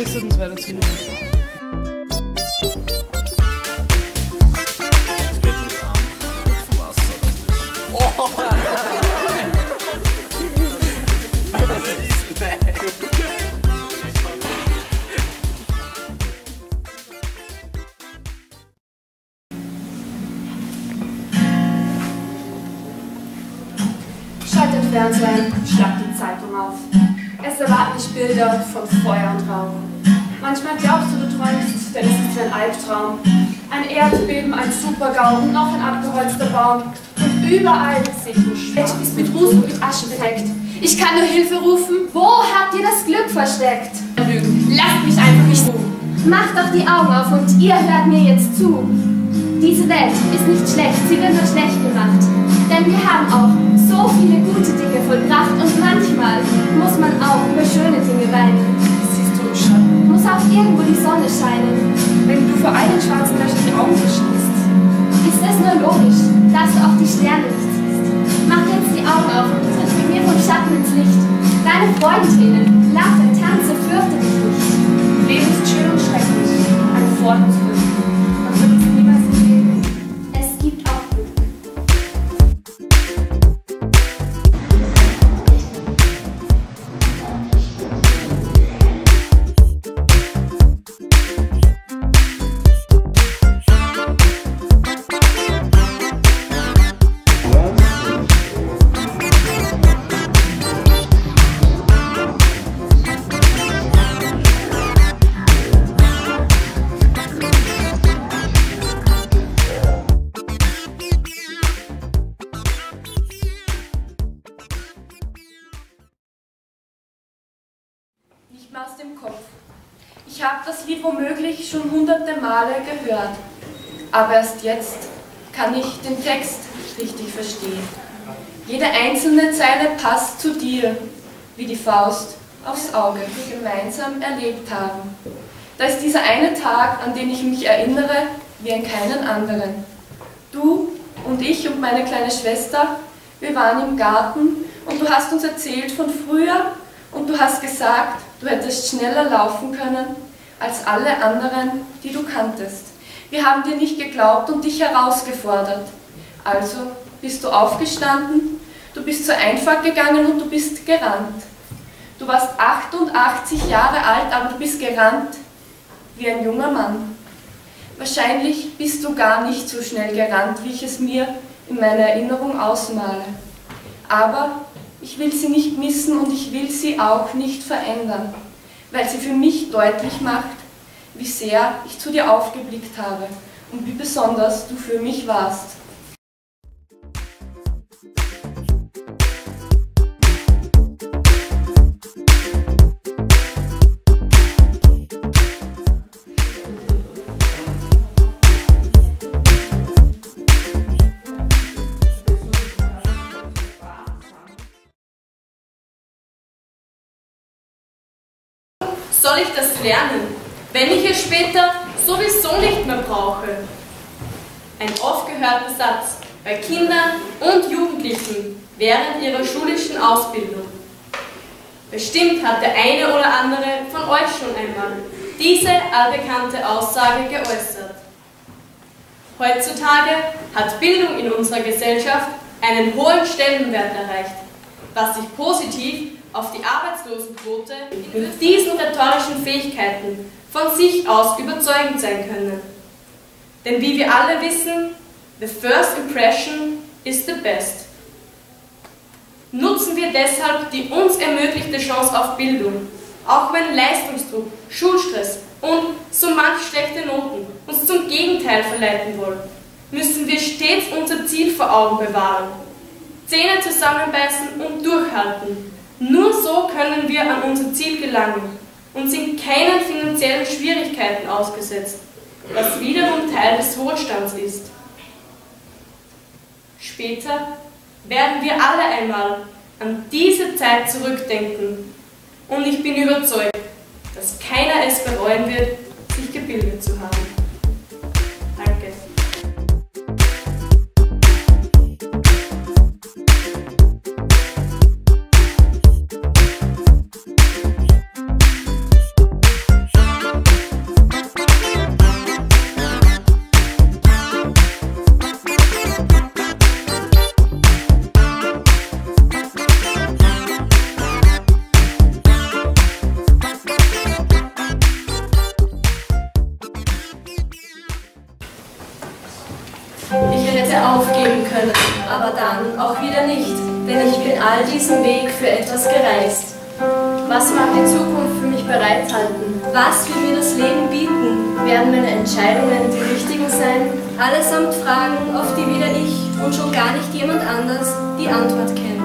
begeistert, uns weiter zu hören. Schalt den Fernseher, schlag die Zeitung auf. Es erwarten dich Bilder von Feuer und Rauch. Manchmal glaubst du träumst, denn es ist wie ein Albtraum. Ein Erdbeben, ein Supergau und noch ein abgeholzter Baum. Und überall sehe ich nur Schwert, ist mit Ruß und mit Asche bedeckt. Ich kann nur Hilfe rufen. Wo habt ihr das Glück versteckt? Lügen. Lasst mich einfach nicht zu. Macht doch die Augen auf und ihr hört mir jetzt zu. Diese Welt ist nicht schlecht, sie wird nur schlecht gemacht. Denn wir haben auch so viele gute Dinge vollbracht und manchmal muss man auch über schöne Dinge weinen. Siehst du im Schatten? Muss auch irgendwo die Sonne scheinen. Wenn du vor einen schwarzen Löchern die Augen verschließt, Ist es nur logisch, dass du auch die Sterne nicht siehst. Mach jetzt die Augen auf und tritt mit mir vom Schatten ins Licht. Deine Freundinnen, lache, tanze, fürchte dich nicht. Leben ist schön und schrecklich, eine Fortführung. Man wird es niemals im Leben. Es gibt auch Glück. Nicht mehr aus dem Kopf. Ich habe das Lied womöglich schon hunderte Male gehört, aber erst jetzt kann ich den Text richtig verstehen. Jede einzelne Zeile passt zu dir, wie die Faust aufs Auge, die wir gemeinsam erlebt haben. Da ist dieser eine Tag, an den ich mich erinnere, wie an keinen anderen. Du und ich und meine kleine Schwester, wir waren im Garten und du hast uns erzählt von früher und du hast gesagt, du hättest schneller laufen können als alle anderen, die du kanntest. Wir haben dir nicht geglaubt und dich herausgefordert. Also bist du aufgestanden, du bist zur Einfahrt gegangen und du bist gerannt. Du warst 88 Jahre alt, aber du bist gerannt wie ein junger Mann. Wahrscheinlich bist du gar nicht so schnell gerannt, wie ich es mir in meiner Erinnerung ausmale. Aber ich will sie nicht missen und ich will sie auch nicht verändern, weil sie für mich deutlich macht, wie sehr ich zu dir aufgeblickt habe und wie besonders du für mich warst. Soll ich das lernen, wenn ich es später sowieso nicht mehr brauche? Ein oft gehörter Satz bei Kindern und Jugendlichen während ihrer schulischen Ausbildung. Bestimmt hat der eine oder andere von euch schon einmal diese allbekannte Aussage geäußert. Heutzutage hat Bildung in unserer Gesellschaft einen hohen Stellenwert erreicht, was sich positiv auf die Arbeitslosenquote mit diesen rhetorischen Fähigkeiten von sich aus überzeugend sein können. Denn wie wir alle wissen, the first impression is the best. Nutzen wir deshalb die uns ermöglichte Chance auf Bildung, auch wenn Leistungsdruck, Schulstress und so manch schlechte Noten uns zum Gegenteil verleiten wollen, müssen wir stets unser Ziel vor Augen bewahren, Zähne zusammenbeißen und durchhalten. Nur so können wir an unser Ziel gelangen und sind keinen finanziellen Schwierigkeiten ausgesetzt, was wiederum Teil des Wohlstands ist. Später werden wir alle einmal an diese Zeit zurückdenken und ich bin überzeugt, dass keiner es bereuen wird, sich gebildet zu haben. Danke. aufgeben können, aber dann auch wieder nicht, denn ich bin all diesen Weg für etwas gereist. Was mag die Zukunft für mich bereithalten? Was wird mir das Leben bieten? Werden meine Entscheidungen die richtigen sein? Allesamt Fragen, auf die weder ich und schon gar nicht jemand anders die Antwort kennt.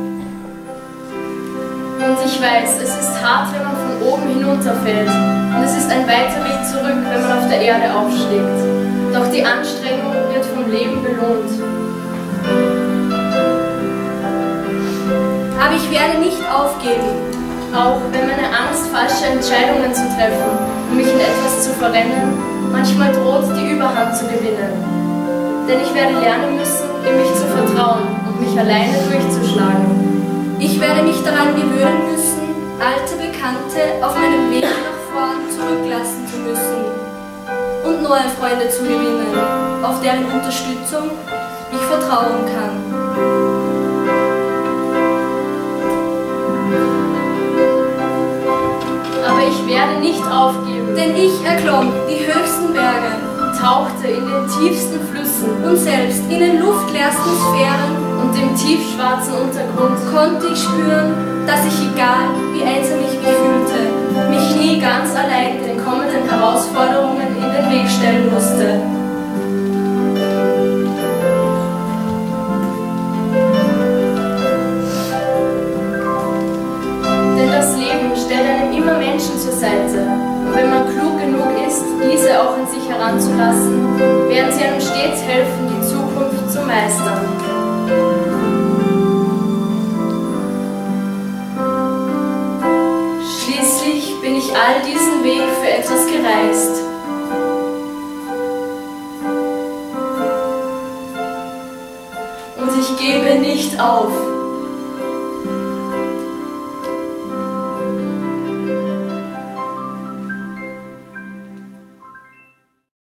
Und ich weiß, es ist hart, wenn man von oben hinunterfällt. Und es ist ein weiter Weg zurück, wenn man auf der Erde aufschlägt. Doch die Anstrengung wird vom Leben belohnt. Aber ich werde nicht aufgeben. Auch wenn meine Angst, falsche Entscheidungen zu treffen und mich in etwas zu verrennen, manchmal droht, die Überhand zu gewinnen. Denn ich werde lernen müssen, in mich zu vertrauen und mich alleine durchzuschlagen. Ich werde mich daran gewöhnen müssen, alte Bekannte auf meinem Weg nach vorn zurücklassen zu müssen und neue Freunde zu gewinnen, auf deren Unterstützung ich vertrauen kann. Aber ich werde nicht aufgeben, denn ich erklomm die höchsten Berge, tauchte in den tiefsten Flüssen und selbst in den luftleersten Sphären und im tiefschwarzen Untergrund konnte ich spüren, dass ich, egal wie einsam ich mich fühlte, mich nie ganz allein den kommenden Herausforderungen in den Weg stellen musste. Denn das Leben stellt einem immer Menschen zur Seite. Und wenn man klug genug ist, diese auch an sich heranzulassen, werden sie einem stets helfen, die Zukunft zu meistern. Schließlich bin ich all diesen Weg für etwas gereist. Und ich gebe nicht auf.